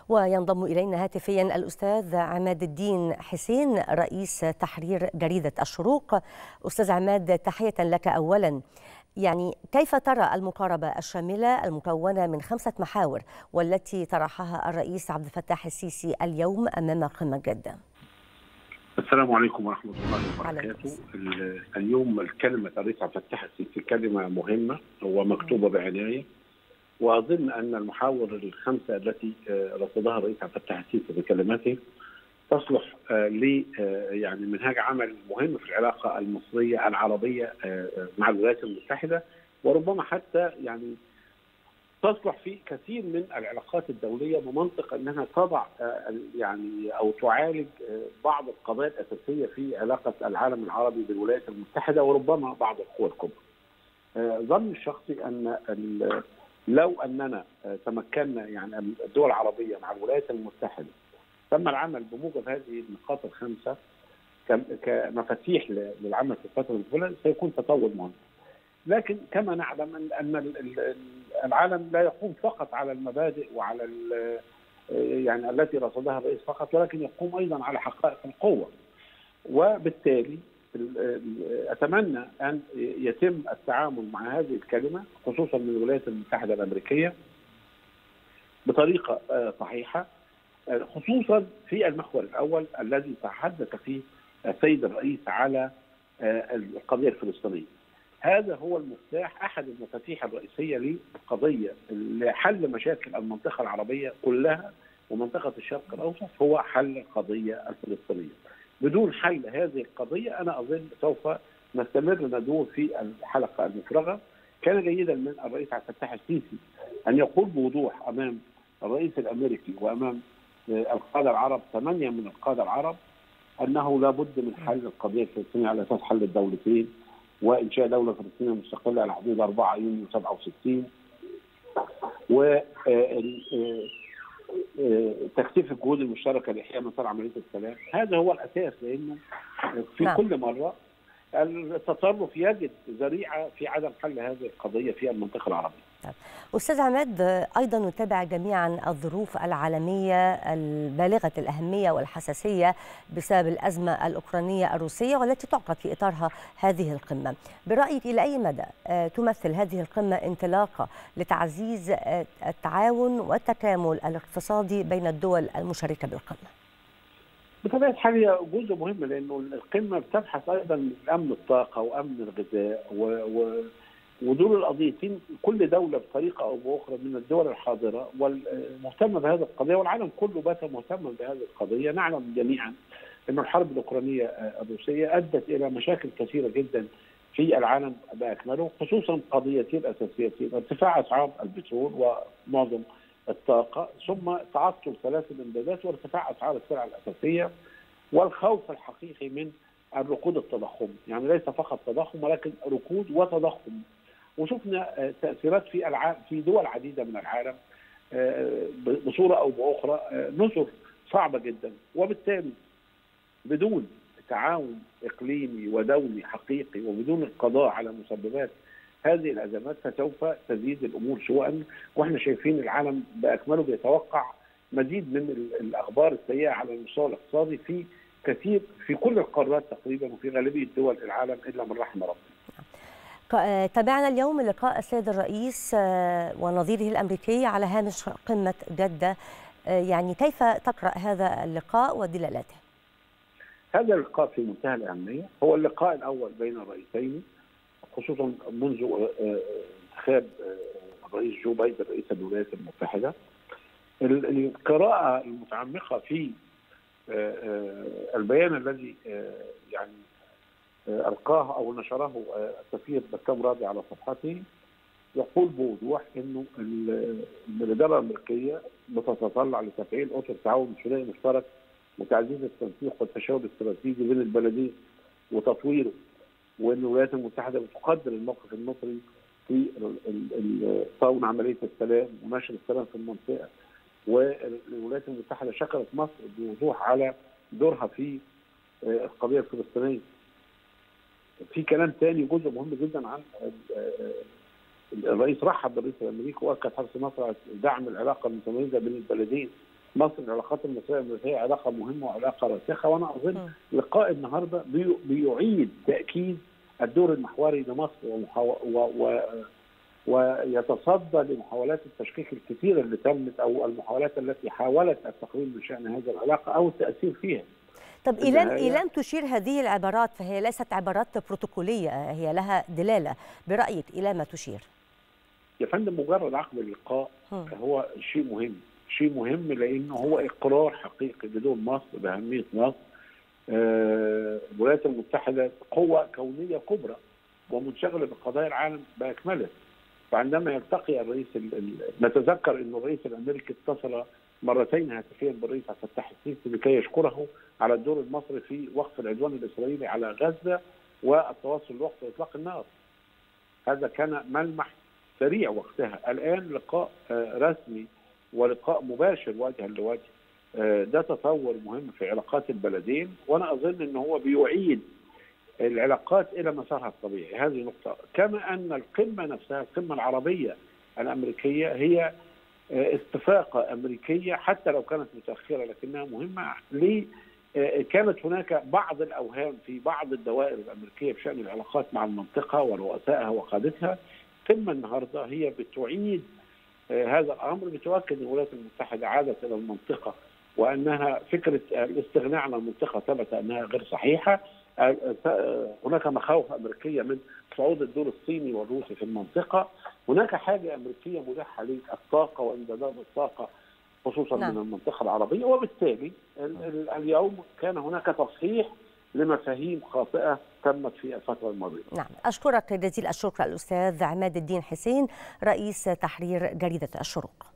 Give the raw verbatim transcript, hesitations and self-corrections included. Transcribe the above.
وينضم إلينا هاتفيا الأستاذ عماد الدين حسين رئيس تحرير جريدة الشروق. أستاذ عماد، تحية لك أولا. يعني كيف ترى المقاربة الشاملة المكونة من خمسة محاور والتي طرحها الرئيس عبد الفتاح السيسي اليوم أمام قمة جدة؟ السلام عليكم ورحمة الله وبركاته. اليوم كلمة الرئيس عبد الفتاح السيسي كلمة مهمة ومكتوبة بعناية، وأظن أن المحاور الخمسة التي رصدها الرئيس عبد الفتاح السيسي بكلماته تصلح ل يعني منهاج عمل مهم في العلاقة المصرية العربية مع الولايات المتحدة، وربما حتى يعني تصلح في كثير من العلاقات الدولية بمنطق أنها تضع يعني أو تعالج بعض القضايا الأساسية في علاقة العالم العربي بالولايات المتحدة وربما بعض القوى الكبرى. ظني الشخصي أن لو أننا تمكنا يعني الدول العربية مع الولايات المتحدة تم العمل بموجب هذه النقاط الخمسة كمفاتيح للعمل في الفترة المقبلة سيكون تطور مهم. لكن كما نعلم أن العالم لا يقوم فقط على المبادئ وعلى يعني التي رصدها الرئيس فقط، ولكن يقوم أيضا على حقائق القوة. وبالتالي أتمنى أن يتم التعامل مع هذه الكلمة خصوصا من الولايات المتحدة الأمريكية بطريقة صحيحة، خصوصا في المحور الأول الذي تحدث فيه السيد الرئيس على القضية الفلسطينية. هذا هو المفتاح، أحد المفاتيح الرئيسية للقضية لحل مشاكل المنطقة العربية كلها ومنطقة الشرق الأوسط، هو حل القضية الفلسطينية. بدون حل هذه القضية أنا أظن سوف نستمر ندور في الحلقة المفرغة. كان جيدا من الرئيس عبد الفتاح السيسي أن يقول بوضوح أمام الرئيس الأمريكي وأمام القادة العرب، ثمانية من القادة العرب، أنه لا بد من حل القضية الفلسطينية على أساس حل الدولتين وإنشاء دولة فلسطينية مستقلة على حدود أربعة يونيو سبعة وستين، وتكثيف الجهود المشتركة لإحياء مسار عملية السلام. هذا هو الأساس، لأنه في نعم. كل مرة التطرف يجد ذريعة في عدم حل هذه القضية في المنطقة العربية. أستاذ عماد، أيضا نتابع جميعا الظروف العالمية البالغة الأهمية والحساسية بسبب الأزمة الأوكرانية الروسية والتي تعقد في إطارها هذه القمة. برأيك إلى أي مدى تمثل هذه القمة انطلاقة لتعزيز التعاون والتكامل الاقتصادي بين الدول المشاركة بالقمة؟ بطبيعة الحال هي جزء مهم، لأنه القمة بتبحث أيضا أمن الطاقة وأمن الغذاء و, و... ودول القضيتين كل دولة بطريقة أو بأخرى من الدول الحاضرة والمهتمة بهذه القضية، والعالم كله بات مهتما بهذه القضية. نعلم جميعا أن الحرب الأوكرانية الروسية أدت إلى مشاكل كثيرة جدا في العالم بأكمله، خصوصا قضيتين أساسيتين: ارتفاع أسعار البترول ومعظم الطاقة، ثم تعطل سلاسل الإمدادات وارتفاع أسعار السلع الأساسية، والخوف الحقيقي من الركود التضخمي، يعني ليس فقط تضخم ولكن ركود وتضخم. وشفنا تأثيرات في الع... في دول عديدة من العالم بصورة أو بأخرى، نذر صعبة جدا. وبالتالي بدون تعاون إقليمي ودولي حقيقي وبدون القضاء على مسببات هذه الأزمات فسوف تزيد الأمور سوءا، وإحنا شايفين العالم بأكمله بيتوقع مزيد من الأخبار السيئة على المستوى الاقتصادي في كثير في كل القارات تقريبا وفي غالبية دول العالم إلا من رحم ربنا. تابعنا اليوم لقاء السيد الرئيس ونظيره الأمريكي على هامش قمة جدة، يعني كيف تقرأ هذا اللقاء ودلالاته؟ هذا اللقاء في منتهى الأهمية، هو اللقاء الأول بين الرئيسين خصوصا منذ انتخاب الرئيس جو بايدن رئيس الولايات المتحدة. القراءة المتعمقة في البيان الذي يعني ألقاه أو نشره السفير بسام راضي على صفحته يقول بوضوح إنه الإدارة الأمريكية بتتطلع لتفعيل أطر تعاون ثنائي مشترك وتعزيز التنسيق والتشاور الاستراتيجي بين البلدين وتطويره، وإن الولايات المتحدة بتقدر الموقف المصري في صون عملية السلام ونشر السلام في المنطقة. والولايات المتحدة شكرت مصر بوضوح على دورها في القضية الفلسطينية. في كلام ثاني جزء مهم جدا عن الرئيس رحب بالرئيس الامريكي واكد حرص مصر على دعم العلاقه المتميزه بين البلدين مصر العلاقات المصريه الامريكيه علاقه مهمه وعلاقه راسخه، وانا اظن لقاء النهارده بيعيد تاكيد الدور المحوري لمصر ومحاو... و... و... ويتصدى لمحاولات التشكيك الكثيره اللي تمت او المحاولات التي حاولت التقليل من شان هذه العلاقه او التاثير فيها. طب إيلام إيلام تشير هذه العبارات فهي ليست عبارات بروتوكوليه، هي لها دلاله، برايك إلى ما تشير؟ يا فندم مجرد عقد اللقاء هو شيء مهم، شيء مهم لانه هو اقرار حقيقي بدور مصر باهميه مصر. آه الولايات المتحده قوه كونيه كبرى ومنشغله بقضايا العالم باكمله، فعندما يلتقي الرئيس ال... نتذكر انه الرئيس الامريكي اتصل مرتين هاتفيا بالرئيس عبد الفتاح السيسي لكي يشكره على الدور المصري في وقف العدوان الاسرائيلي على غزه والتواصل لوقف اطلاق النار. هذا كان ملمح سريع وقتها. الان لقاء رسمي ولقاء مباشر وجها لوجه، ده تطور مهم في علاقات البلدين، وانا اظن ان هو بيعيد العلاقات الى مسارها الطبيعي. هذه نقطه. كما ان القمه نفسها القمه العربيه الامريكيه هي استفاقه امريكيه حتى لو كانت متاخره لكنها مهمه. ليه؟ كانت هناك بعض الاوهام في بعض الدوائر الامريكيه بشان العلاقات مع المنطقه ورؤسائها وقادتها. القمه النهارده هي بتعيد هذا الامر، بتؤكد ان الولايات المتحده عادت الى المنطقه وانها فكره الاستغناء عن المنطقه ثبت انها غير صحيحه. هناك مخاوف امريكيه من صعود الدور الصيني والروسي في المنطقه، هناك حاجه امريكيه ملحه للطاقه وامدادات الطاقه خصوصا نعم. من المنطقه العربيه، وبالتالي اليوم كان هناك تصحيح لمفاهيم خاطئه تمت في الفتره الماضيه. نعم، اشكرك جزيل الشكر الاستاذ عماد الدين حسين رئيس تحرير جريده الشروق.